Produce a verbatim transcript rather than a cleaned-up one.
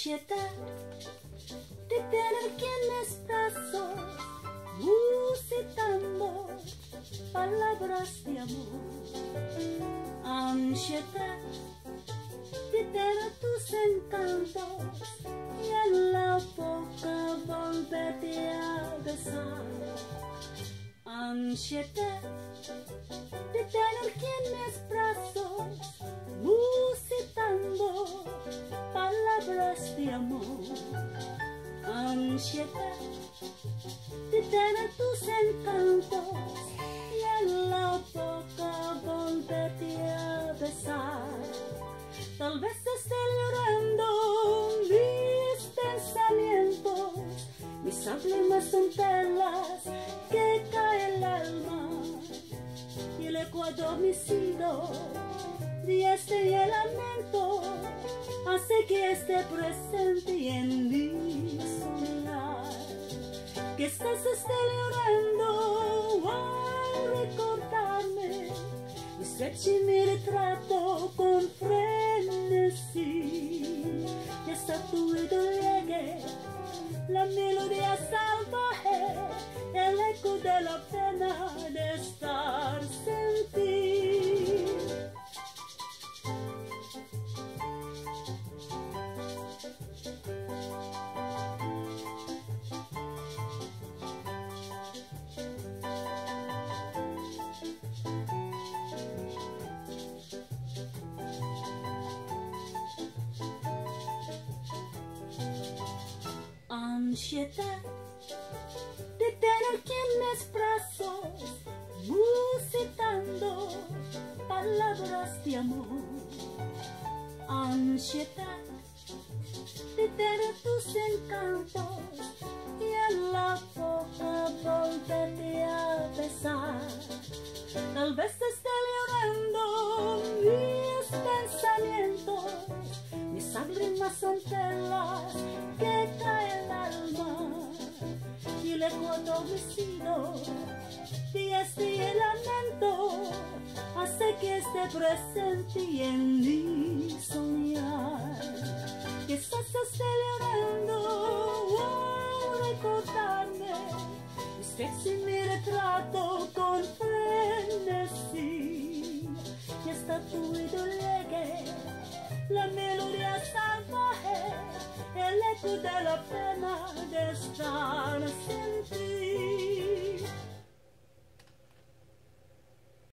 ansiedad de tener quienes brazos musitando palabras de amor, ansiedad de tener tus encantos y en la boca volverte a besar, ansiedad de tener quienes brazos musitando palabras de amor, ansiedad de tener tus encantos y en la boca volverte a besar. Tal vez esté llorando mis pensamientos, mis lágrimas son telas que cae el alma y el eco adormecido de este y el lamento hace que esté presente y en mi soñar. Que estás esté llorando al recordarme mi sketch y mi retrato con frenesí. Y hasta tu oído llegue la melodía salvaje, el eco de la pena de estar sin ti. Ansiedad de tener quienes brazos musitando palabras de amor, ansiedad de tener tus encantos y en la boca volverte a besar. Tal vez esté llorando mis pensamientos, mis lágrimas son telas que cae el alma y el eco adormecido de este y el lamento hace que esté presente y en mi soñar. Que estás esté llorando al recordarme mi sketch y mi retrato con frenesí. Y hasta tu oído llegue la melodía salvaje, el eco de la pena de estar